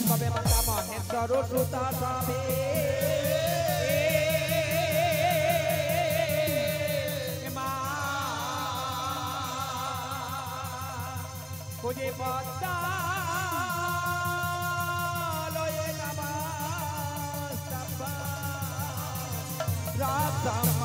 কবে মাতা মহেশ্বর সুতা সবে মা খুঁজে পদ্মা লয়ে নমস্তবা রাধা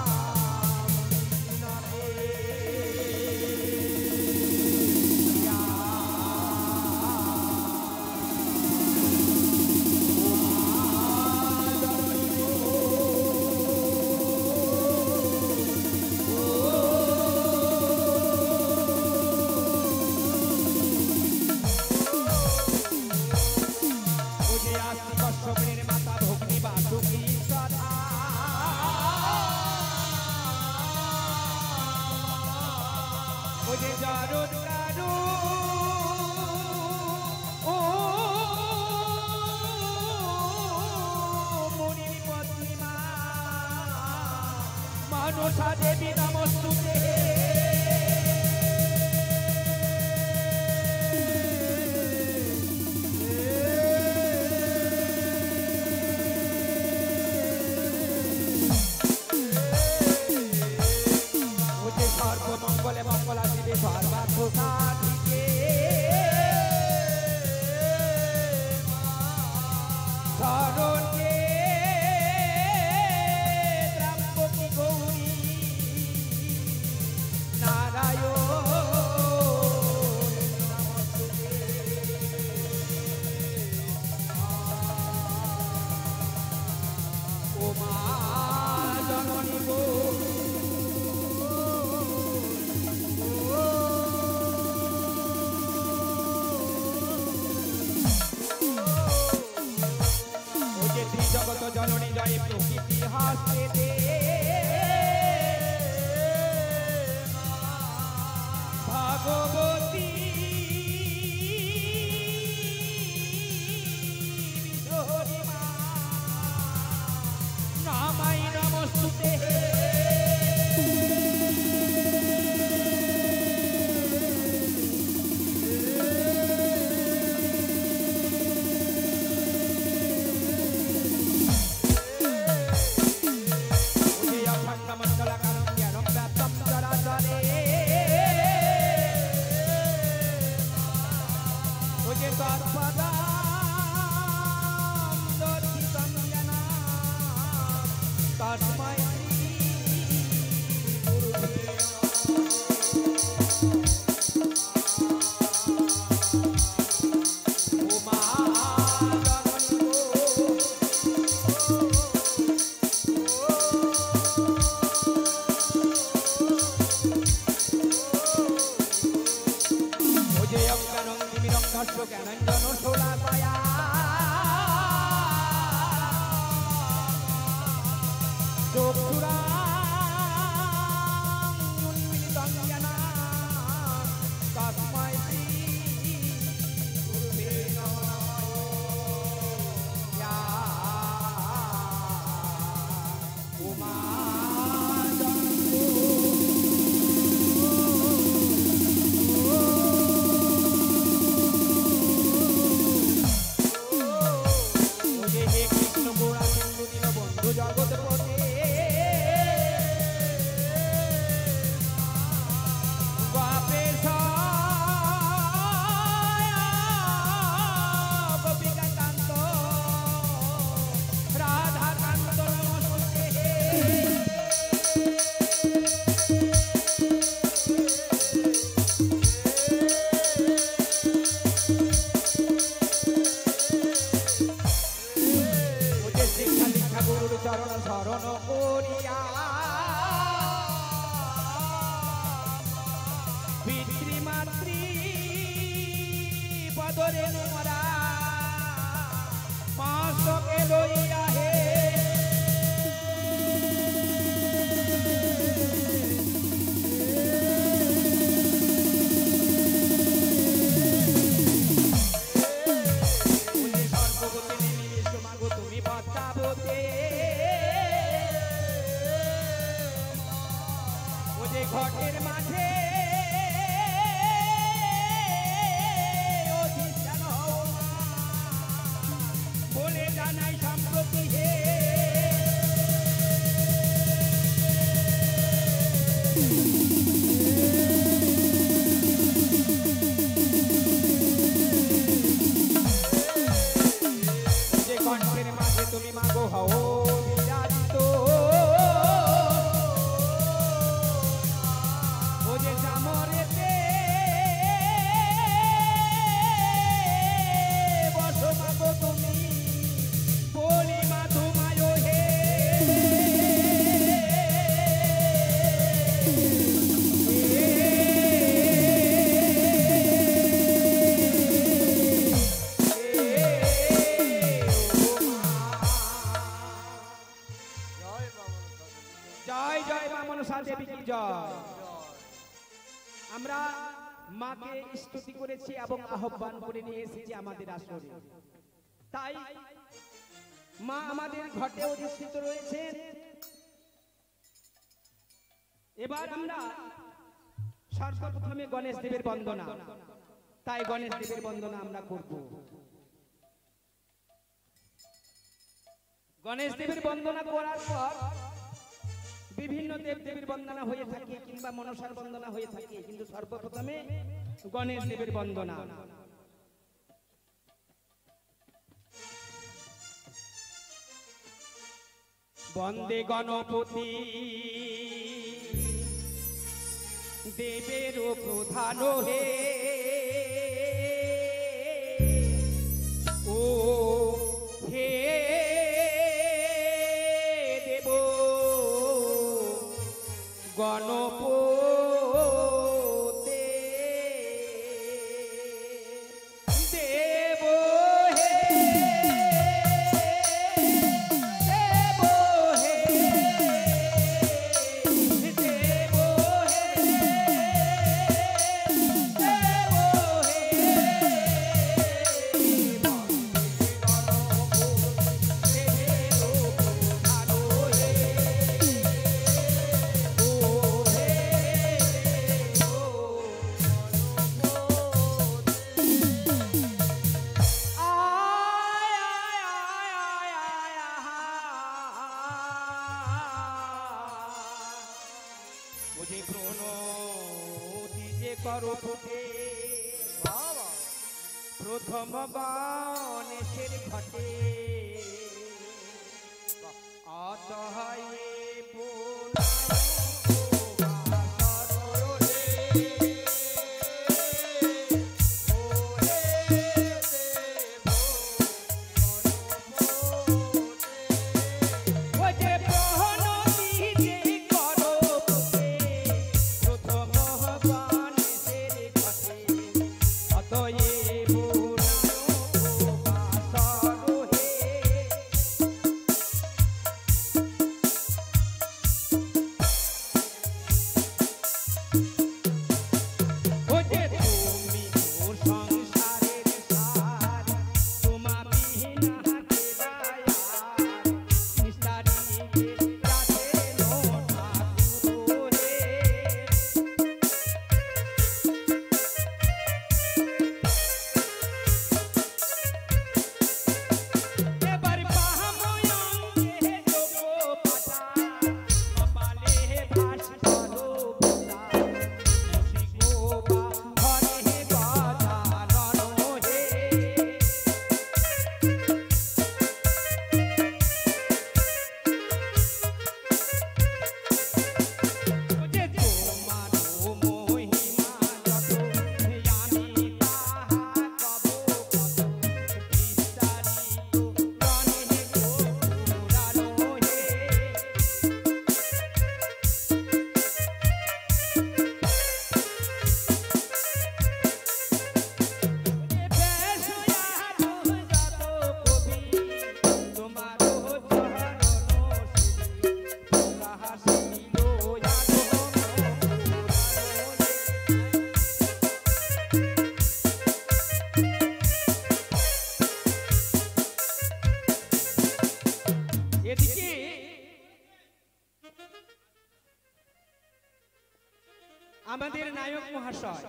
मनसा देवी नमस्तुते मुझे सर्व मंगले मंगला देवी सर्वार्थ साधिके शरण्ये जगत जननी जय प्रकृति हास्ते दे भगवती नामाय नमस्तुते ঘটের মাঝে অধিষ্ঠান হও জানাই সম্প্রতি হে যে কণ্ঠের মাঝে তুমি মাগো হও বিরাজিত ও যে জামরেতে বসো মাগো তুমি বলি মা তোমায় হে জয় জয় মা মনসা দেবী কি জয়। আমরা মাকে স্তুতি করেছি এবং আহ্বান করে নিয়ে এসেছি আমাদের আসরে, তাই মা আমাদের ঘটে অধিষ্ঠিত রয়েছেন। এবার আমরা সর্বপ্রথমে গণেশ দেবের বন্দনা, তাই গণেশ দেবের বন্দনা আমরা করব। গণেশ দেবের বন্দনা করার পর বিভিন্ন দেব দেবীর বন্দনা হয়ে থাকে কিংবা মনসার বন্দনা হয়ে থাকে, কিন্তু সর্বপ্রথমে গণেশ দেবের বন্দনা। বন্দে গণপতি দেবের প্রধান হে ও হে দেব গণপতি দেব হে দেব হে দেব হে দেব মুঝে প্রণতি যে করো ফুটে প্রথম গণেশের ঘটে অতহায় আমাদের নায়ক মহাশয়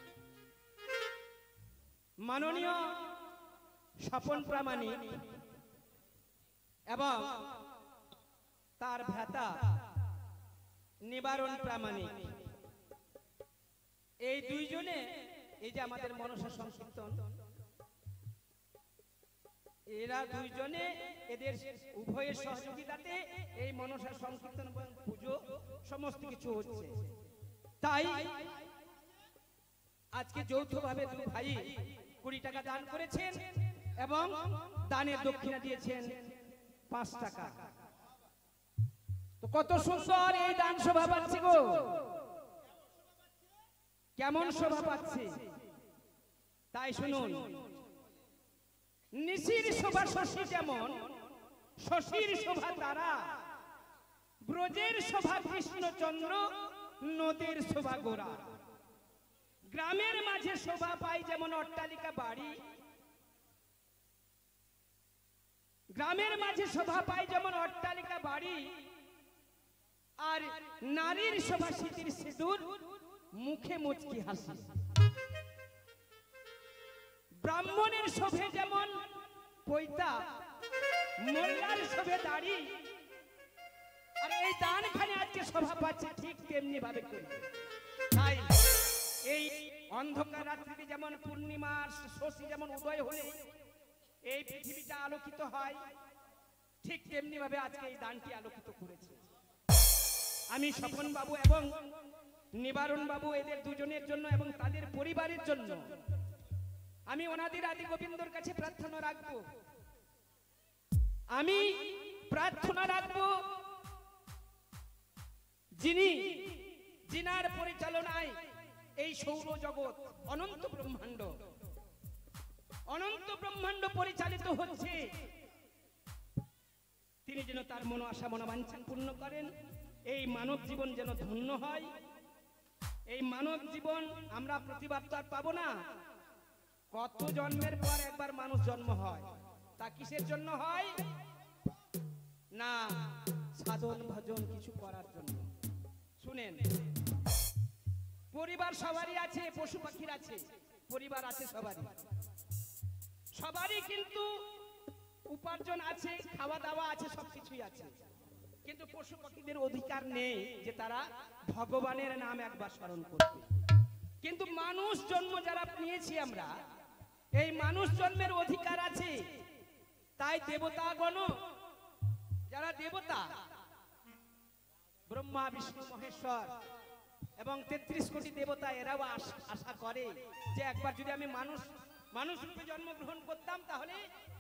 মাননীয় স্বপন প্রামাণিক এবং তার ভ্রাতা নিবারণ প্রামাণিক, এই দুইজনে এই যে আমাদের মনসা সংকীর্তন, এরা দুইজনে এদের উভয়ের সহযোগিতাতে এই মনসা সংকীর্তন পুজো সমস্ত কিছু হচ্ছে। তাই আজকে যৌথভাবে দুই ভাই 20 টাকা দান করেছেন এবং দানের দক্ষিণা দিয়েছেন 5 টাকা। তো কত সুন্দর এই দান শোভা পাচ্ছে গো, কেমন শোভা পাচ্ছে। তাই শুনুন, নিশির শোভা শশী যেমন, শশীর শোভা তারা, ব্রজের শোভা কৃষ্ণচন্দ্র, নদীর শোভা গোরা। গ্রামের মাঝে শোভা পাই যেমন অট্টালিকা বাড়ি, গ্রামের মাঝে শোভা পাই যেমন অট্টালিকা বাড়ি, আর নারীর শোভা শীতের সিঁদুর, মুখে মুচকি হাসি। ব্রাহ্মণের শোভে যেমন পৈতা, মোল্লার শোভে দাড়ি, আর এই দানখানে আজকে শোভা পাচ্ছে ঠিক তেমনি ভাবে করবে। তাই এই অন্ধকার রাত্রিতে যেমন পূর্ণিমার শশী যেমন উদয় হলে এই পৃথিবীটা আলোকিত হয়, ঠিক তেমনি ভাবে আজকে এই দানটি আলোকিত করেছে। আমি স্বপন বাবু এবং নিবারণ বাবু এদের দুজনের জন্য এবং তাদের পরিবারের জন্য আমি ওনাদের আদি গোবিন্দর কাছে প্রার্থনা রাখবো, আমি প্রার্থনা রাখবো যিনার পরিচালনায় এই সৌরজগৎ অনন্ত ব্রহ্মাণ্ড পরিচালিত হচ্ছে, তিনি যেন তার মনো আশা মনোবাঞ্ছা পূর্ণ করেন। এই মানব জীবন যেন ধন্য হয়। এই মানব জীবন আমরা প্রতিবার তো আর পাবো না, কত জন্মের পর একবার মানুষ জন্ম হয়। তা কিসের জন্য হয়? না সাধন ভজন কিছু করার জন্য। শুনেন, পরিবার সবারই আছে, পশু পাখির আছে, পরিবার আছে সবারই কিন্তু উপার্জন আছে, খাওয়া দাওয়া আছে, সবকিছুই আছে, কিন্তু পশু পাখিদের অধিকার নেই যে তারা ভগবানের নাম একবার স্মরণ করবে। কিন্তু মানুষ জন্ম যারা নিয়েছি আমরা, এই মানুষ জন্মের অধিকার আছে। তাই দেবতাগণ, যারা দেবতা ব্রহ্মা বিষ্ণু মহেশ্বর এবং 33 কোটি দেবতা, এরাও আশা করে যে একবার যদি আমি মানুষ রূপে জন্মগ্রহণ করতাম, তাহলে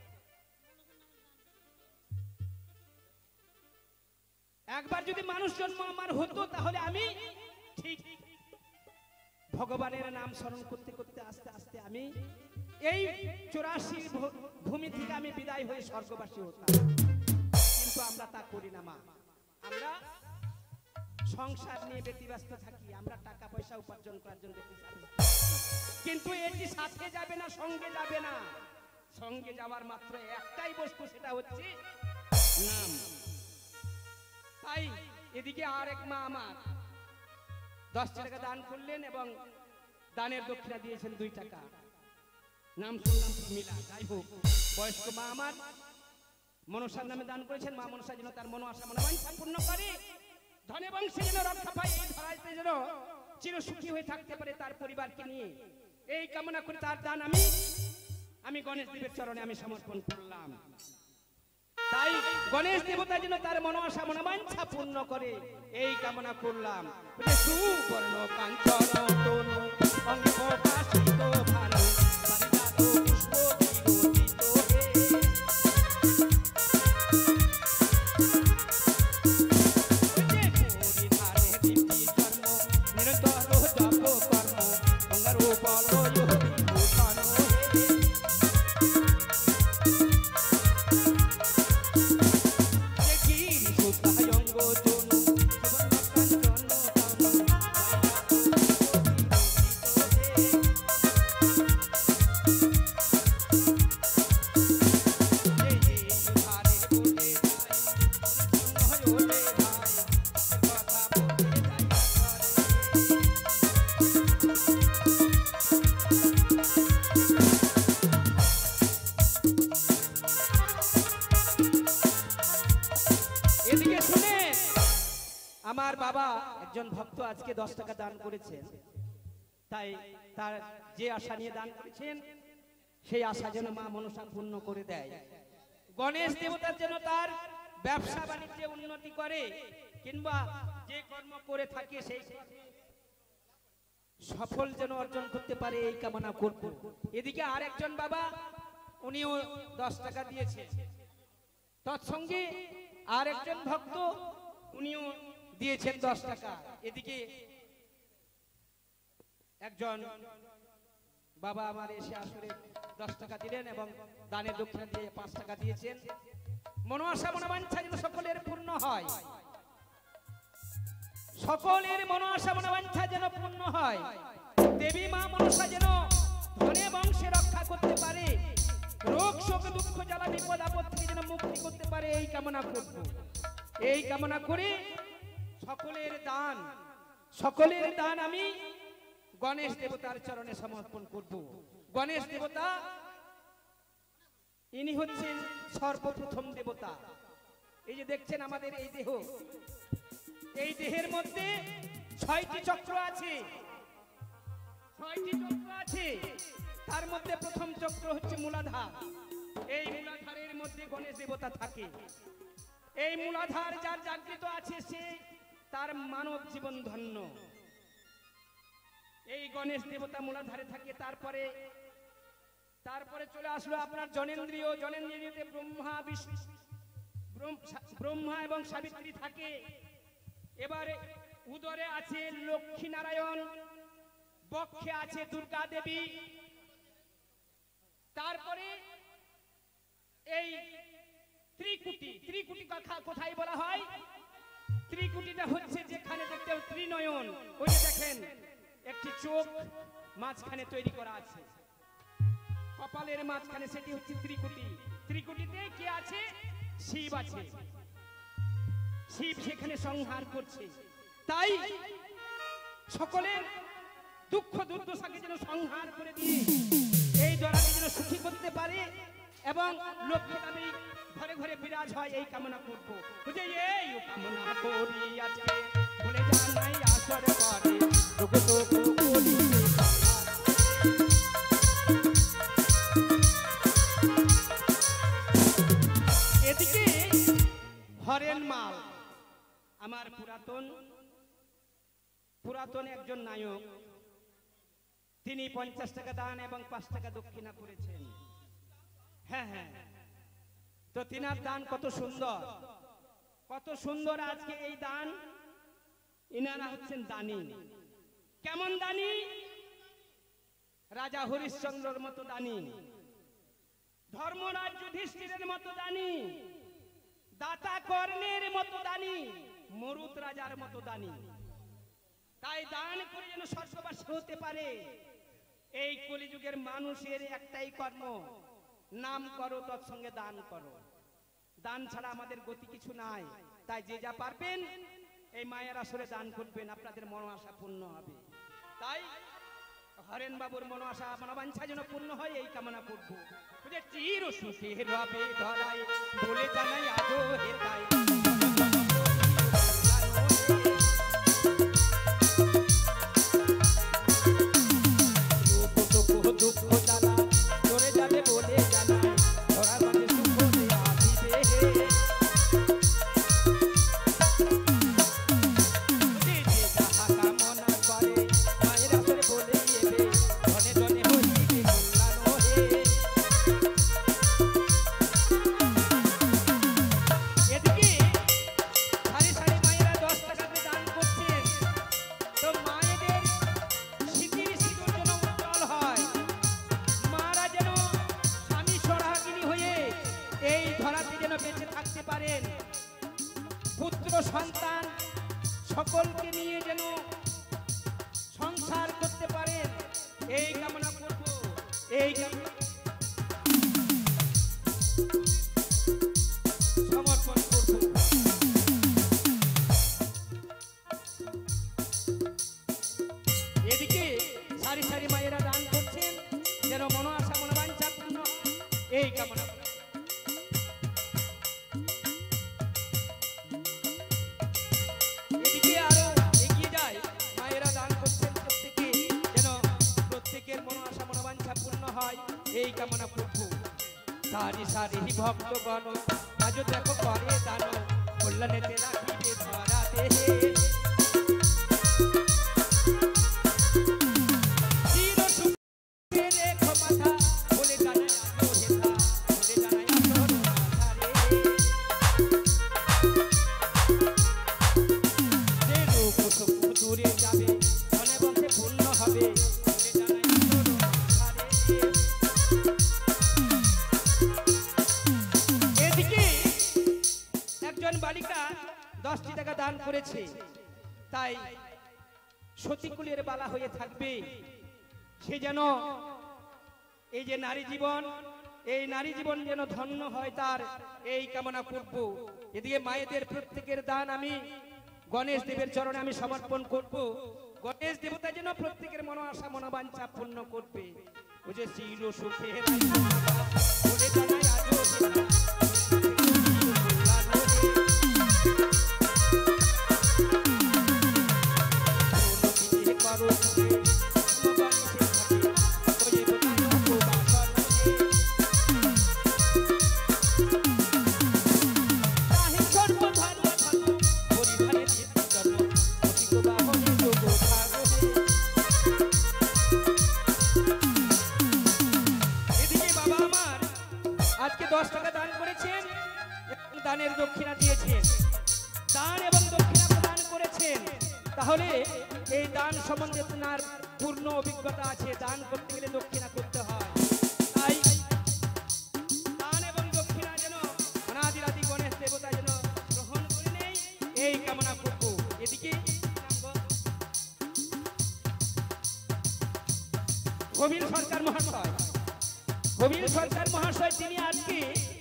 একবার যদি মানুষ জন্ম আমার হতো, তাহলে আমি ঠিক ভগবানের নাম স্মরণ করতে করতে আস্তে আস্তে আমি এই 84 ভূমি থেকে আমি বিদায় হয়ে স্বর্গবাসী হতাম। কিন্তু আমরা তা করি না মা, আমরা সংসার নিয়ে ব্যতিব্যস্ত থাকি, আমরা টাকা পয়সা উপার্জন করার জন্য কিন্তু এটি সাথে যাবে না, সঙ্গে যাবে না। সঙ্গে যাওয়ার মাত্র একটাই বস্তু, সেটা হচ্ছে নাম। তাই এদিকে আর এক মা আমার 10 টাকা দান করলেন এবং দানের দক্ষিণা দিয়েছেন 2 টাকা। নাম শুনলাম মিলা। যাই হোক, বয়স্ক মা আমার মনসার নামে দান করেছেন। মা মনসা যেন তার মনো আশা মনোবাঞ্ছা পূর্ণ করে, ধনে বংশে যেন রক্ষা পায়, এই ধরাইতে যেন চিরসুখী হয়ে থাকতে পারে তার পরিবারকে নিয়ে, এই কামনা করে তার দান আমি গণেশ দেবের চরণে আমি সমর্পণ করলাম। তাই গণেশ দেবতা যেন তার মনো আশা মনোবাঞ্ছা পূর্ণ করে, এই কামনা করলাম। সুবর্ণ কাঞ্চন তনু অঙ্গ কাশিত ভানু পারিজাত পুষ্প বিরোচিত হে। পরিধানে দীপ্তি ধর্ম নিরন্তর জপ কর্ম গঙ্গার বলয় বিভূষণ হে। একজন ভক্ত আজকে 10 টাকা দান করেছেন, তাই তার যে আশা নিয়ে দান করেছেন সেই আশা যেন মা মনসা পূর্ণ করে দেয়। গণেশ দেবতার যেন তার ব্যবসা বাণিজ্যে উন্নতি করে, কিংবা যে কর্ম করে থাকে সেই সফল যেন অর্জন করতে পারে, এই কামনা করব। এদিকে আর একজন বাবা, উনিও 10 টাকা দিয়েছে, তৎসঙ্গে আর একজন ভক্ত উনিও দিয়েছেন 10 টাকা। এদিকে একজন বাবা আমার এসে আসলে 10 টাকা দিলেন এবং দানের দক্ষিণা দিয়ে 5 টাকা দিয়েছেন। মনোআশা মনোবাঞ্ছা যেন সকলের পূর্ণ হয়, সকলের মনোআশা মনোবাঞ্ছা যেন পূর্ণ হয়। দেবী মা মনসা যেন ধনে বংশে রক্ষা করতে পারে, রোগ শোক দুঃখ জ্বালা বিপদ আপদ থেকে যেন মুক্তি করতে পারে, এই কামনা করব। এই কামনা করে সকলের দান আমি গণেশ দেবতার চরণে সমর্পণ করব। গণেশ দেবতা ইনি হচ্ছেন সর্বপ্রথম দেবতা। এই যে দেখছেন আমাদের এই দেহ, এই দেহের মধ্যে 6টি চক্র আছে, 6টি চক্র আছে। তার মধ্যে প্রথম চক্র হচ্ছে মূলাধার। এই মূলাধারের মধ্যে গণেশ দেবতা থাকে। এই মূলাধার যার জাগৃত আছে সে তার মানব জীবন ধন্য। এই গণেশ দেবতা মূলাধারে থাকে। তারপরে চলে আসলো আপনার জনেন্দ্রিয়। জনেন্দ্রিয়তে ব্রহ্মা এবং সাবিত্রী থাকে। এবারে উদরে আছে লক্ষ্মী নারায়ণ, বক্ষে আছে দুর্গা দেবী। তারপরে এই ত্রিকুটি কথা কোথায় বলা হয়? ত্রিকুটিটা হচ্ছে যেখানে দেখতে ত্রিনয়ন, ওই যে দেখেন একটি চোখ মাঝখানে তৈরি করা আছে, কপালের মাঝখানে, সেটি হচ্ছে ত্রিকুটি। ত্রিকুটিতে কে আছে? শিব আছে। শিব সেখানে সংহার করছে। তাই সকলের দুঃখ দুর্দশাকে যেন সংহার করে দিয়ে এই দরাকে যেন সুখী করতে পারে এবং লক্ষ্মী ঘরে ঘরে বিরাজ হয়, এই কামনা করব। বুঝে এই কামনা করি আজকে বলে জানাই আসর করে তোকে তো করি। এদিকে হরেন মাল আমার পুরাতন একজন নায়ক, তিনি 50 টাকা দান এবং 5 টাকা দক্ষিণা করেছেন। হ্যাঁ হ্যাঁ, তো তিনার দান কত সুন্দর, কত সুন্দর। আজকে এই দান, ইনারা হচ্ছেন দানী। কেমন দানী? রাজা হরিশ্চন্দ্রর মতো দানী, ধর্মরাজ যুধিষ্ঠিরের মতো দানী, দাতা কর্ণের মতো দানী, মরুত রাজার মতো দানী। তাই দান করে যেন স্বর্গবাসী হতে পারে। এই কলিযুগের মানুষের একটাই কর্ম, নাম করো তৎসঙ্গে দান করো। দান ছাড়া আমাদের গতি কিছু নাই। তাই যে যা পারবেন এই মায়ের আসরে দান করবেন, আপনাদের মনোআশা পূর্ণ হবে। তাই হরেন বাবুর মনোআশা মনোবাঞ্ছা যেন পূর্ণ হয়, এই কামনা করব। বুঝে চির সুখে রবে ধরাই বলে জানাই আজো হেতাই। দুঃখ জ্বালা চলে যাবে বলে জানাই, ধরা মানে সুখ আসিবে। যাহা কামনা করে মায়ের আসরে বলে দেবে, ধনে ধনে হইবে কল্যাণ হে। এদিকে সারি সারি মায়েরা 10 টাকাতে দান করছেন। তো মায়েদের স্মৃতির সিঁদুর যেন উজ্জ্বল হয়, মারা যেন স্বামী সোহাগিনী হয়ে এই ধরাতে যেন বেঁচে থাকতে পারেন, পুত্র সন্তান সকলকে নিয়ে যেন সংসার করতে পারেন, এই কামনা করব। এই সমর্পণ করব। এদিকে সারি সারি মায়েরা দান করছেন যেন মনোআশা মনোবাঞ্ছা পূর্ণ, এই কামনা করব। এদিকে আরো সারি সারি ভক্তগণ আজ দেখো করে দান কল্যাণেতে রাখিবে ধরাতে চির সুখে রেখো মাথা বলে জানাই আলো হেথা বলে জানাই আলো মাথা রে যে রূপ সুখ দূরে যাবে মনে বন্ধে পূর্ণ হবে বলে জানাই আলো মাথা রে এদিকে একজন বালিকা 10টি টাকা দান করেছে তাই সতীকুলের বালা হয়ে থাকবে সে যেন এই যে নারী জীবন এই নারী জীবন যেন ধন্য হয় তার এই কামনা করব এদিকে মায়েদের প্রত্যেকের দান আমি গণেশ দেবের চরণে আমি সমর্পণ করব গণেশ দেবতা যেন প্রত্যেকের মন আশা মনোবাঞ্ছা পূর্ণ করবে ও যে চির সুখে বলে জানাই আজও দানের দক্ষিণা দিয়েছেন দান এবং দক্ষিণা প্রদান করেছেন তাহলে এই দান সম্বন্ধে আপনার পূর্ণ অভিজ্ঞতা আছে দান করতে গেলে দক্ষিণা করতে হয় তাই দান এবং দক্ষিণা যেন অনাদিরাদি গণেশ দেবতা যেন গ্রহণ করে নেই এই কামনা করব এদিকে কবির সরকার মহাশয় তিনি আজকে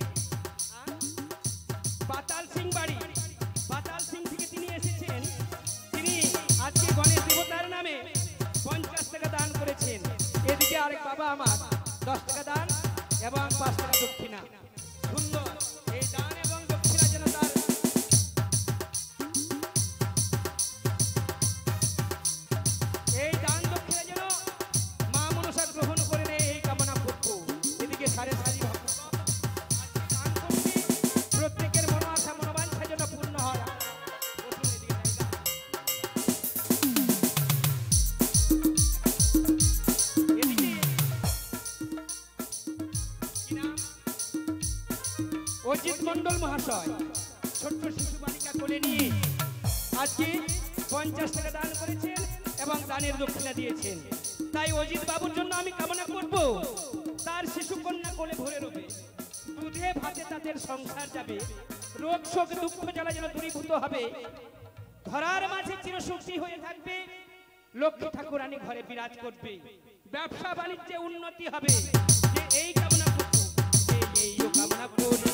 পাতাল সিং বাড়ি পাতাল সিং থেকে তিনি এসেছেন তিনি আজকে গণেশ দেবতার নামে 50 টাকা দান করেছেন এদিকে আরেক বাবা আমার 10 টাকা দান এবং 5 টাকা দক্ষিণা সুন্দর এই দান এবং দক্ষিণা যেন তার এই দান দক্ষিণা যেন মা মনসা গ্রহণ করে নেয় এই কামনা করব এদিকে সাড়ে সারি প্রত্যেকের মন আশা মনোবাঞ্ছা যেন পূর্ণ হয় অজিত মন্ডল মহাশয় ছোট্ট শিশু বালিকা কোলে নিয়ে আজকে 50 টাকা দান করেছেন এবং দানের দক্ষিণা দিয়েছেন তাই অজিত বাবুর জন্য আমি কামনা করব তার শিশু কন্যা কোলে ভরে রবে দুধে ভাতে তাদের সংসার যাবে রোগ শোক দুঃখ জ্বালা যেন দূরীভূত হবে ধরার মাঝে চিরসুখী হয়ে থাকবে লক্ষ্মী ঠাকুরানী ঘরে বিরাজ করবে ব্যবসা বাণিজ্যে উন্নতি হবে যে এই কামনা করব এই কামনা করি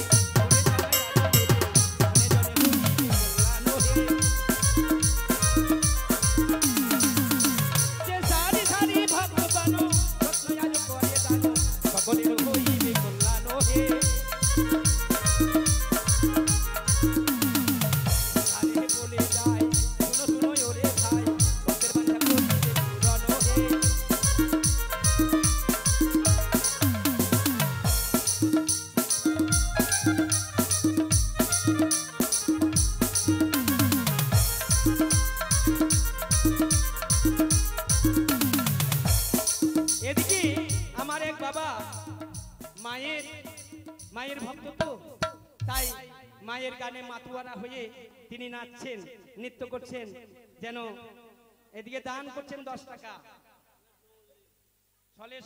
যে সারি সারি ভগবান রত্নয়াজ করে দান সকলের হইবে কল্যাণ হে আরে বলে যায় শুনো শুনো ওরে ভাই ভক্তের বাঁধা করিবে পূরণ হে এদিকে আমার এক বাবা মায়ের ভক্ত তো তাই মায়ের গানে মাতুয়ারা হয়ে তিনি নাচছেন নৃত্য করছেন যেন এদিকে দান করছেন 10 টাকা সলেশ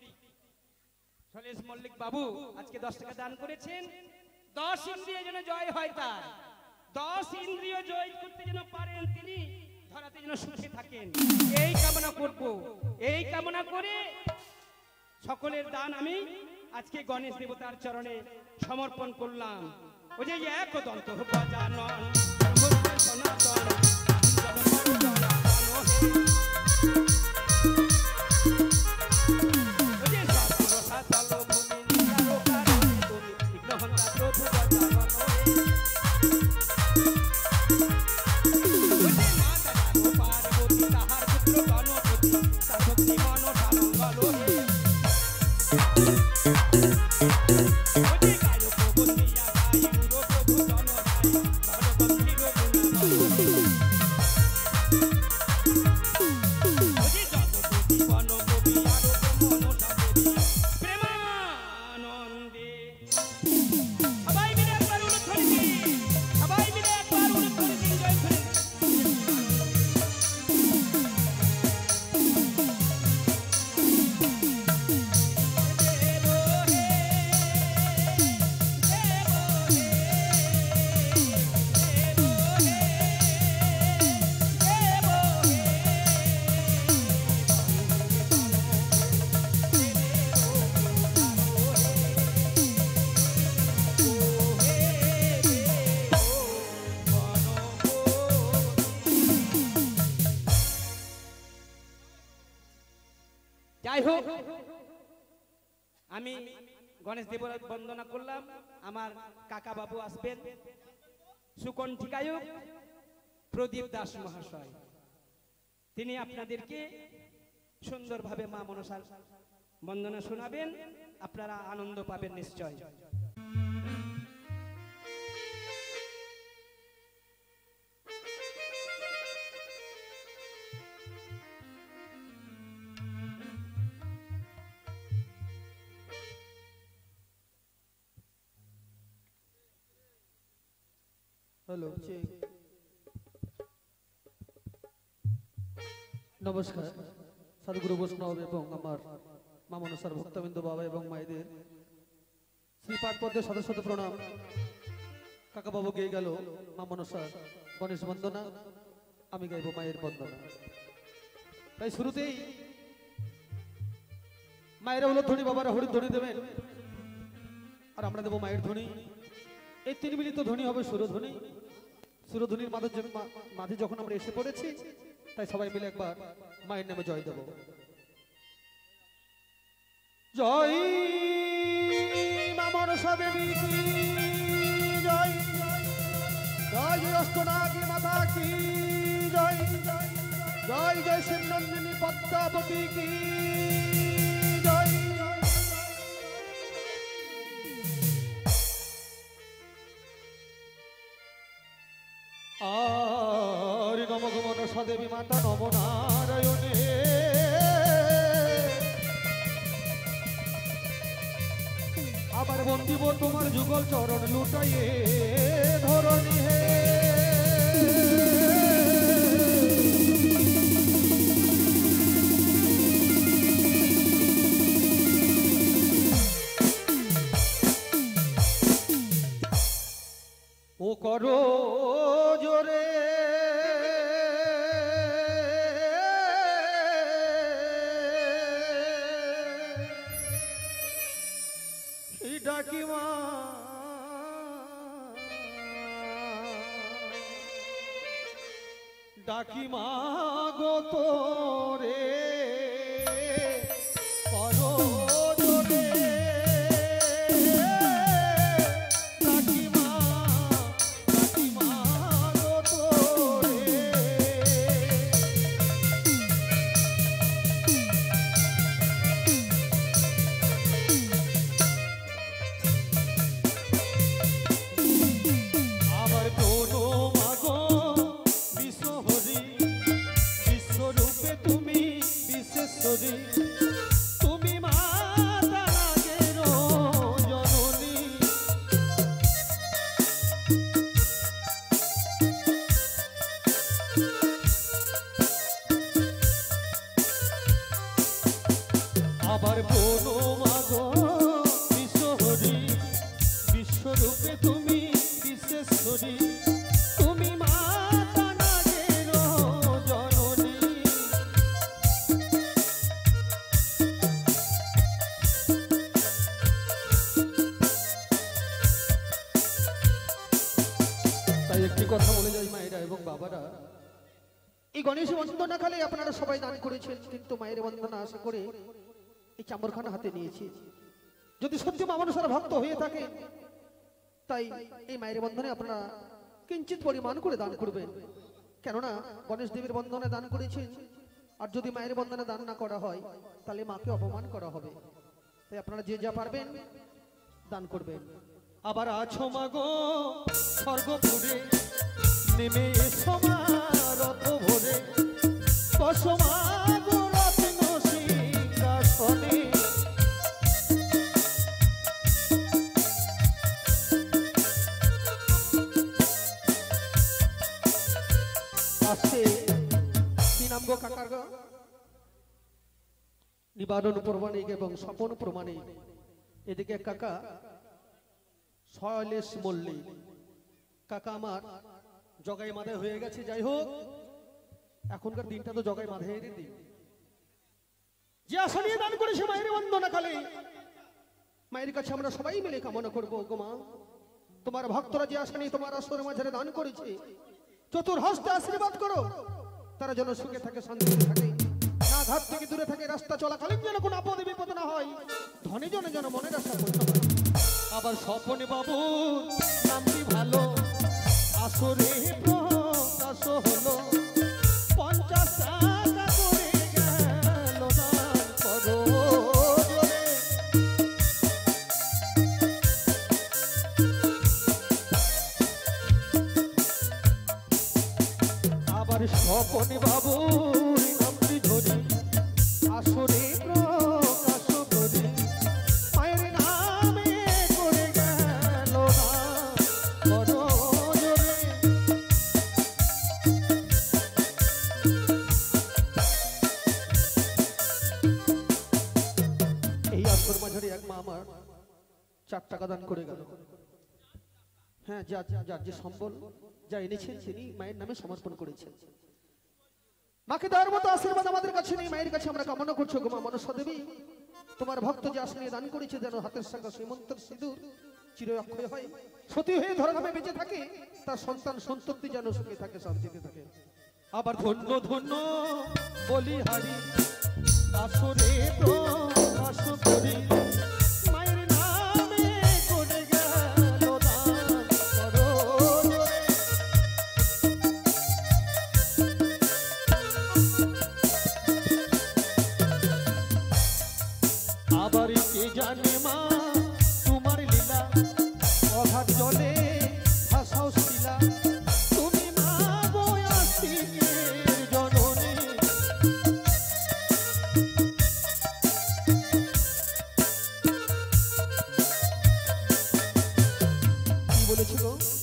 মল্লিক বাবু আজকে 10 টাকা দান করেছেন 10 ইন্দ্রিয় যেন জয় হয় তার 10 ইন্দ্রিয় জয় করতে যেন পারেন তিনি ধরাতে যেন সুখে থাকেন এই কামনা করব এই কামনা করে সকলের দান আমি আজকে গণেশ দেবতার চরণে সমর্পণ করলাম ওই যে এক দন্ত গজানন সনাতন Thank you. যাই হোক আমি গণেশ দেবের বন্দনা করলাম। আমার কাকা বাবু আসবেন, সুকণ্ঠী গায়ক প্রদীপ দাস মহাশয়, তিনি আপনাদেরকে সুন্দরভাবে মা মনসার বন্দনা শোনাবেন, আপনারা আনন্দ পাবেন নিশ্চয়। हेलो नमस्कार सदगुरु वैष्णव एवं आमार मा मनसार भक्तबिंदु बाबा एवं मायेदेर श्रीपाठ पद्मे शत शत प्रणाम। काका बाबू गेये गेल मा मनसार गणेश बंदना, आमी गाइब मायेर बंदना। ताई शुरूतेई मायेरा उलध्वनि बाबारा हरिध्वनि देवेन और आमरा देब मायेर ध्वनि। এই তিন মিলিত ধ্বনি হবে সুরধ্বনি। সুরধ্বনির মাঝে যখন আমরা এসে পড়েছি তাই সবাই মিলে একবার মায়ের নামে জয় দেব। জয় মা মনসা দেবী কি জয়, জয় জয় অষ্টনাগী মাতা কি জয়, জয় জয় শ্রীনন্দিনী পদ্মাবতী কি জয়। আর নম গো মনসা দেবী মাতা নম নারায়ণে, আবার বন্দিব তোমার যুগল চরণ লুটাইয়ে ধরণী হে। ও করো জোরে ডাকি মা, ডাকি মা গো তোরে করো জোরে, ডাকি মা গো তোরে। আবার কোনো মাগো বিশ্বহরি, বিশ্বরূপে তুমি বিশেশ্বরী, তুমি মাতা নাগের জননী। আবার কোনো মাগো বিশ্বহরি, বিশ্বরূপে তুমি বিশেশ্বরী, তুমি মাতা নাগের জননী। তাই একটি কথা বলে যাই মায়েরা এবং বাবারা, এই গণেশ বন্দনা কালে আপনারা সবাই দান করেছেন, কিন্তু মায়ের বন্দনা আশা করে এই চামরখানা হাতে নিয়েছি। যদি সত্যি মা মনসার ভক্ত হয়ে থাকে তাই এই মায়ের বন্ধনে আপনারা কিঞ্চিত পরিমাণ করে দান করবেন, কেননা গণেশ দেবীর বন্ধনে দান করেছেন, আর যদি মায়ের বন্ধনে দান না করা হয় তাহলে মাকে অপমান করা হবে। তাই আপনারা যে যা পারবেন দান করবেন। আবার আছো মাগো স্বর্গপুরে, নেমে এসো মার রথ ভরে বসমা গো রত্ন সিংহাসনে। আসছে কি নাম গো কাকার গো? নিবারণ প্রমাণিক এবং স্বপন প্রমাণিক। এদিকে কাকা শৈলেশ মল্লিক। কাকা আমার জগাই মাথায় হয়ে গেছে। যাই হোক, এখনকার দিনটা তো জগাই মাথায় দিন। যে আশা নিয়ে দান করেছে মায়ের বন্দনা কালে, মায়ের কাছে আমরা সবাই মিলে কামনা করবো গো মা, তোমার ভক্তরা যে আশা নিয়ে তোমার আসর মাঝে দান করেছে, চতুর্হস্তে আশীর্বাদ করো, তারা যেন সুখে থাকে, শান্তিতে থাকে, না ঘাট থেকে দূরে থাকে, রাস্তা চলাকালীন যেন কোনো আপদে বিপদ না হয়, ধনী জনে যেন মনের আশা করতে হয়। আবার স্বপনে বাবু নামটি ভালো, আসরে প্রকাশ হলো, 50 টাকা করে গেল দান করো জোরে। আবার স্বপনে বাবু নামটি ধরি, আসরে প্রকাশ করি, মায়ের নামে করে গেল দান করো জোরে। এই আসর মাঝারি এক মা আমার 4 টাকা দান করে গেল। হ্যাঁ, যার যে সম্বল যা এনেছেন তিনি মায়ের নামে সমর্পণ করেছেন। মাকে দেওয়ার মতো আশীর্বাদ আমাদের কাছে নেই, মায়ের কাছে আমরা কামনা করছো গো মা মনসা দেবী, তোমার ভক্ত যে আশা নিয়ে দান করেছে যেন হাতের সাঙ্গা শ্রীমন্তের সিঁদুর চির অক্ষয় হয়, সতী হয়ে ধরাধামে বেঁচে থাকে, তার সন্তান সন্ততি যেন সুখে থাকে, শান্তিতে থাকে। আবার ধন্য ধন্য বলিহারি আসরে প্রকাশ করি, মায়ের নামে করে গেল দান করো জোরে। আবার কে জানে মা তোমার লীলা, অঘাত জলে ভাসাও শিলা, তুমি মা গো আস্তিকের জননী। কি বলেছিল?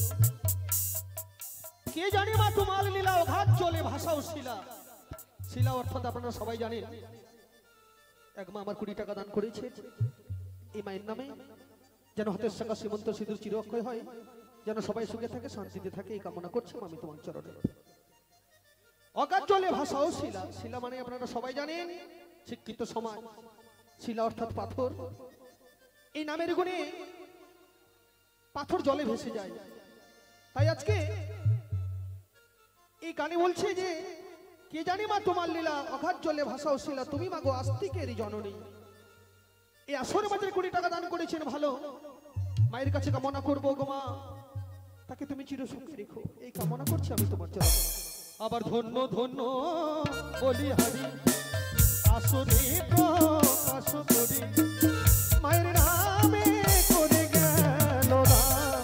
কে জানে মা তোমার লীলা, অঘাত জলে ভাসাও শিলা। শিলা অর্থাৎ আপনারা সবাই জানেন, এক মা আমার 20 টাকা দান করেছে এই মায়ের নামে, যেন হাতের সাঙ্গা শ্রীমন্ত সিঁদুর চির অক্ষয় হয়, যেন সবাই সুখে থাকে, শান্তিতে থাকে, এই কামনা করছি আমি তোমার চরণে। অগাধ জলে ভাসাও শিলা, শিলা মানে আপনারা সবাই জানেন শিক্ষিত সমাজ, শিলা অর্থাৎ পাথর। এই নামের গুণে পাথর জলে ভেসে যায়। তাই আজকে এই গানে বলছে যে কে জানি মা তোমার লীলা, অঘাত জলে ভাসাও শিলা, তুমি মাগো আস্তিকের জননী। এই আসরে মাঝে 20 টাকা দান করেছেন ভালো, মায়ের কাছে কামনা করবো গো মা, তাকে তুমি চির সুখে রেখো, এই কামনা করছি আমি তোমার চরণে। আবার ধন্য ধন্য বলিহারি আসরে প্রকাশ করি, মায়ের নামে করে গেল দান।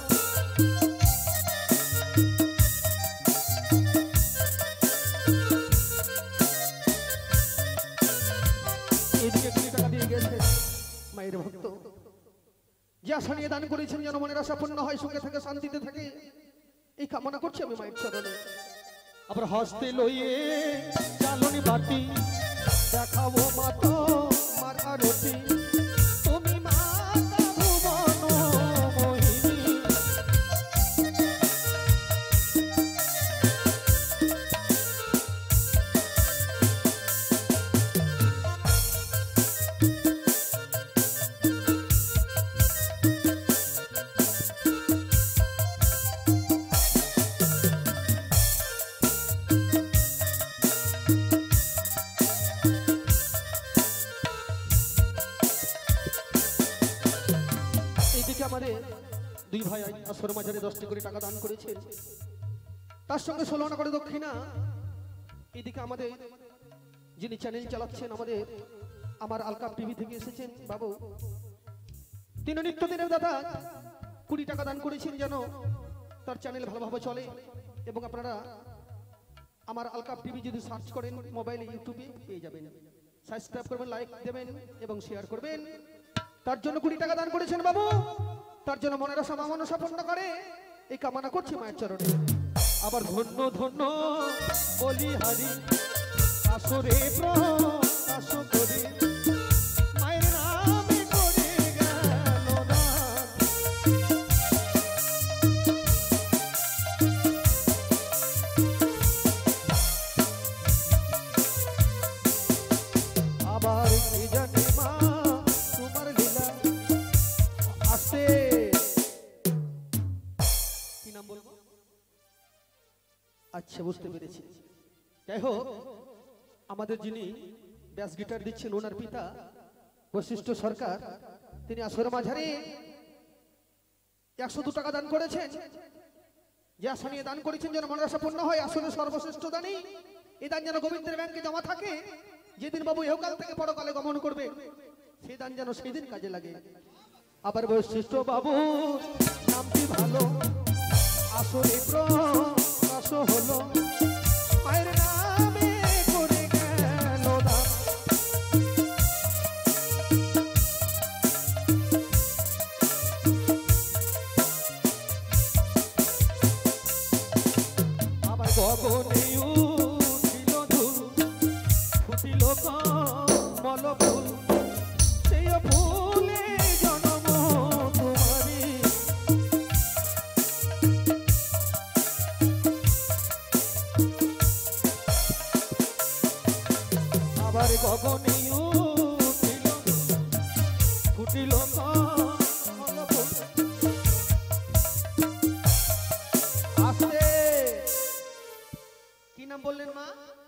এদিকে 20 টাকা দিয়ে গেছে মায়ের ভক্ত, যে আশা নিয়ে দান করেছেন যেন মনের আশা পূর্ণ হয়, সুখে থাকে, শান্তিতে থাকে, এই কামনা করছি আমি মায়ের চরণে। আবার হস্তে লইয়ে চালনি বাটি দেখাবো মাতো মার আরতি, তুমি মাতা ভুবন মোহিনী। এইদিকে আমাদের 2 ভাই আসর মাঝারে 10টি করে টাকা দান করেছেন, তার সঙ্গে 16 আনা করে দক্ষিণা। এদিকে আমাদের যিনি চ্যানেল চালাচ্ছেন আমাদের আমার আলকাপ টিভি থেকে এসেছেন বাবু, তিনি নিত্যদিনের দাদা 20 টাকা দান করেছেন যেন তার চ্যানেল ভালোভাবে চলে এবং আপনারা আমার আলকাপ টিভি যদি সার্চ করেন মোবাইলে ইউটিউবে পেয়ে যাবেন। সাবস্ক্রাইব করবেন, লাইক দেবেন এবং শেয়ার করবেন। তার জন্য 20 টাকা দান করেছেন বাবু, তার জন্য মনের আশা মনসা পূর্ণ করে এই কামনা করছি মায়ের চরণে। আবার ধন্য ধন্য বলি হারি আসরে প্রকাশ করে মায়ের নামে করে গেল দান। আবার কি জানি মা তোমার লীলা আসে। কি নাম বলবো? আচ্ছা বুঝতে পেরেছি। যাই হোক, আমাদের যিনি ব্যাস গিটার দিচ্ছেন ওনার পিতা বশিষ্ঠ সরকার, তিনি আসর মাঝারে 102 টাকা দান করেছেন। যে আশা নিয়ে দান করেছেন যেন মনের আশা পূর্ণ হয়, আসলে সর্বশ্রেষ্ঠ দানই এই দান যেন গোবিন্দের ব্যাংকে জমা থাকে। যেদিন বাবু ইহকাল থেকে পরকালে গমন করবে সেই দান যেন সেই দিন কাজে লাগে। আবার বশিষ্ঠ বাবু নামটি ভালো, আসলে প্রকাশ হলো মায়ের নামে করে গেল দান। আবার গগনে উঠিল ধূল, ফুটিল কমল ফুল, সেই ফুলে জন্ম তোমারি। আবার গগনে উঠিল ফুটিল কমল ফুল। আসতে কি নাম বললেন মা?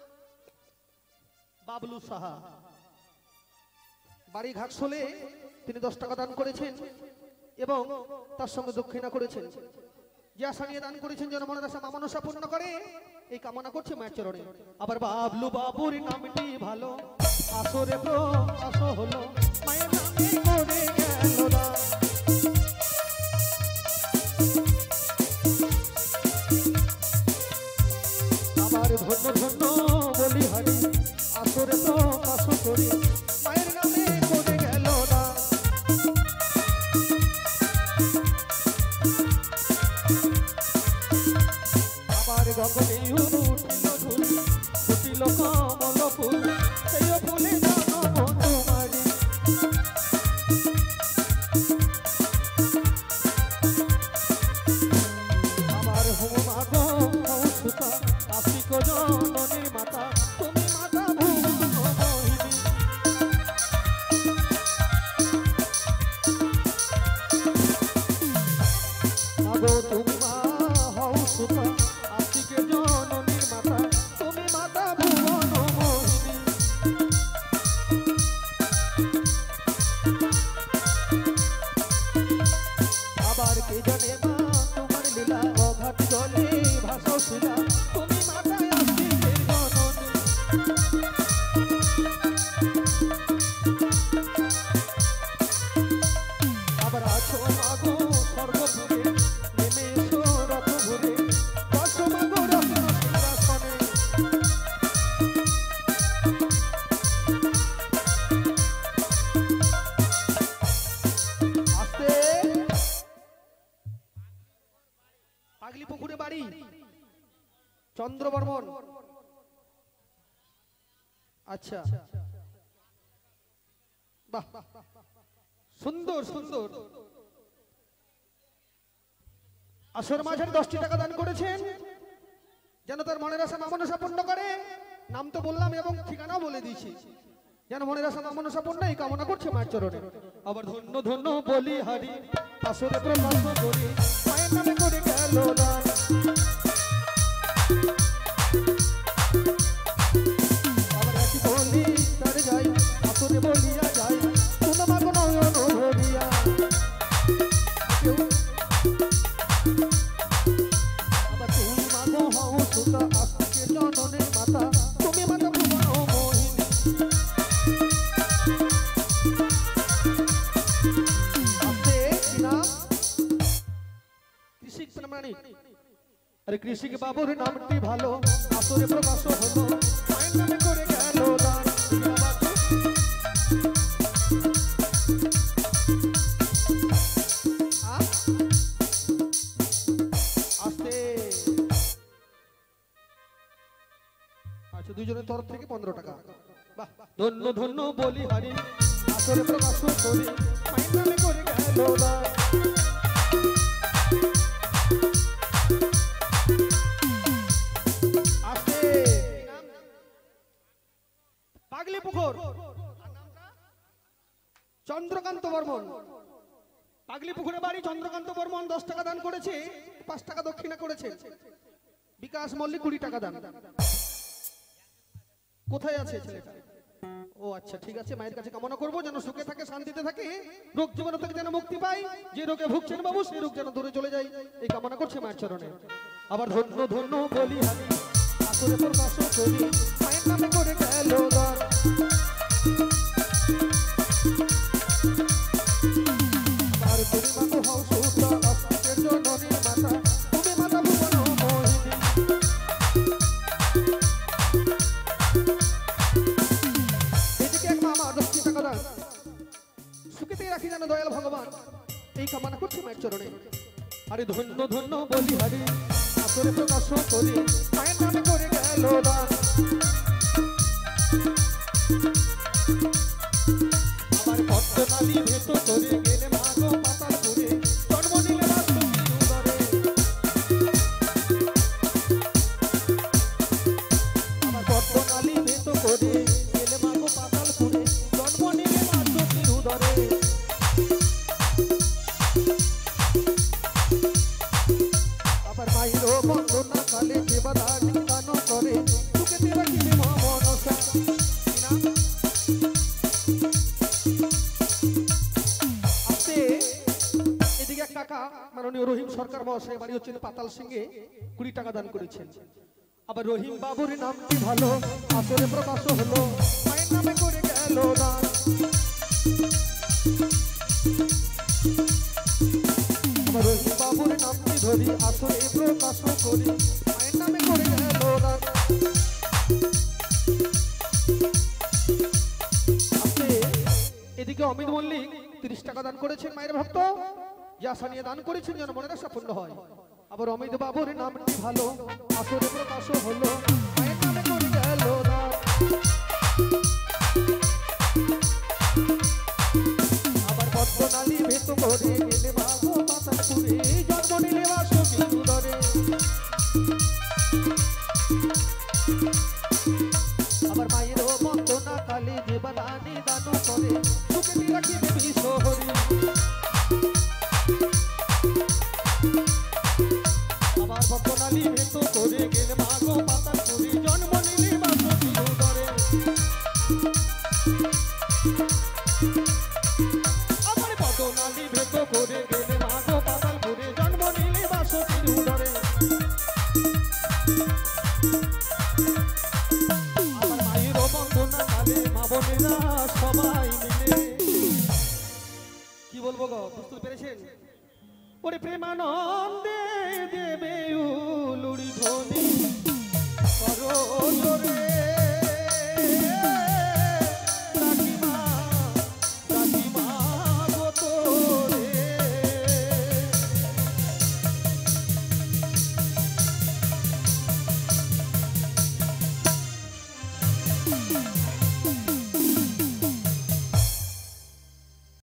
বাবলু সাহা, বাড়ি ঘাটশোলে। তিনি 10 টাকা দান করেছেন এবং তার সঙ্গে দক্ষিণা করেছেন। যে আশা নিয়ে দান করেছেন যেন মনের আশা মনসা পূর্ণ করে এই কামনা করছে মায়ের চরণে। আবার বাবলু বাবুর নামটি ভালো, আসরে প্রকাশ হলো মায়ের নামে করে গেল দান। আবার ধন্য ধন্য বলি হারি আসরে প্রকাশ করে মায়ের নামে করে গেল দান। আবার গগনে উঠিল ধূল, ফুটিল কমল ফুল, সেই ফুলে জন্ম তোমারি। আবার হোম মাগো সুতা আশিক জননীর মাতা, তুমি মাতা ভুবন মোহিনী। মাগো তুমি মা হও সুতা আশিক জননীর মাতা, তুমি মাতা ভুবন মোহিনী। আবার কে জানে মা তোমার লীলা, অঘাট জলে ভাসাও শিলা, তুমি মাতায় আশিকের জননী। আবার আছো মাগো স্বর্গপুরে, নেমে এসো রথ ঘুরে, বসো মাগো রত্ন সিংহাসনে। আসতে পাগলি পুকুরে বাড়ি, চন্দ্রবর্মন। আচ্ছা বাহ, সুন্দর সুন্দর। আসর মাঝের 10টি টাকা দান করেছেন যেন তার মনের আশা মনসা পূর্ণ করে। নাম তো বললাম এবং ঠিকানাও বলে দিয়েছি, যেন মনের আশা মনসা পূর্ণ এই কামনা করছে মায়ের চরণে। আবার ধন্য ধন্য বলি হারি আসরে প্রকাশ করি মায়ের নামে করে গেল দান। আবার একই বলি তার যাই আসরে বলিয়া যাই, শুনো মাগো নয়ন ভরিয়া। আবার তুমি মাগো হও সুতা আশিকের জননীর মাতা, তুমি মাতা ভুবন মোহিনী। আপনি কি নাম? কৃষিক প্রামাণিক আরে কৃষিক বাবুর নামটি ভালো আসরে প্রকাশ হলো মায়ের নামে করে গেল দান আস্তে আচ্ছা দুজনের তরফ থেকে 15 টাকা বাহ ধন্য ধন্য বলি হারি আসরে প্রকাশ করি মায়ের নামে করে গেল দান পাগলিপুকুর চন্দ্রকান্ত বর্মন পাগলিপুকুরে বাড়ি চন্দ্রকান্ত বর্মন 10 টাকা দান করেছে 5 টাকা দক্ষিণা করেছে বিকাশ মল্লিক 20 টাকা দান কোথায় আছে ছেলেটা ও আচ্ছা ঠিক আছে মায়ের কাছে কামনা করব যেন সুখে থাকে শান্তিতে থাকে রোগ জীবন থেকে যেন মুক্তি পায় যে রোগে ভুগছেন বাবু সেই রোগ যেন দূরে চলে যায় এই কামনা করছে মায়ের চরণে আবার ধন্য ধন্য বলি হারি আসরে প্রকাশ করি মায়ের নামে করে গেল দান আর তুমি মাগো হও সুতা আস্তিকের জননী মাতা তুমি মাতা ভুবন মোহিনী এদিকে এক মামা 10 টাকা দান সুখেতে রাখি যেন দয়াল ভগবান এই কামনা করছে মায়ের চরণে আরে ধন্য ধন্য বলি হারি আসরে প্রকাশ করি মায়ের নামে করে গেল দান আবার পদ্মনালী ভেত করে গেলে মাগো পাতাল পুরে জন্ম নিলে বাসুকি উদরে আবার পদ্মনালী ভেত করে গেলে মাগো পাতাল পুরে জন্ম নিলে বাসুকি উদরে আবার মায়ের বন্দনা কালে দেবদানি গান করে সুখে দেবা কি মনসা আস্তে এদিকে এক কাকা মাননীয় রহিম সরকার মহাশয় বাড়ি হচ্ছেন পাতাল সিংহে 20 টাকা দান করেছেন আবার রহিম বাবুর নামটি ভালো আসরে প্রকাশ হলো মায়ের নামে করে গেল দান আবার রহিম বাবুর নামটি ধরি আসরে প্রকাশ করি মায়ের নামে করে গেল দান এদিকে অমিত মল্লিক 30 টাকা দান করেছেন মায়ের ভক্ত যে আশা নিয়ে দান করেছেন যেন মনের আশা পূর্ণ হয় আবার অমিত বাবুর নামটি ভালো আসরে প্রকাশ হলো মায়ের নামে করে গেল দান আবার পদ্মনালী ভেত করে গেলে মাগো পাতাল পুরে জন্ম নিলে বাসুকি উদরে আবার মায়ের বন্দনা কালে জীবনানি দান করে সুখে রাখি দেবী শহরে আবার পদ্মনালী ভেত করে গেলে মাগো পাতাল পুরে জন্ম নিলে বাসুকি উদরে আবার পদ্মনালী ভেত করে গেলে মাগো পাতাল পুরে জন্ম নিলে বাসুকি উদরে আবার মায়ের বন্দনা কালে মা বোনেরা সবাই মিলে কি বলবো গো বুঝতে পেরেছেন ওরে প্রেমানন্দে দেবে উলুড়ি ধ্বনি করো জোরে রাখিমা রাখিমা গো তোরে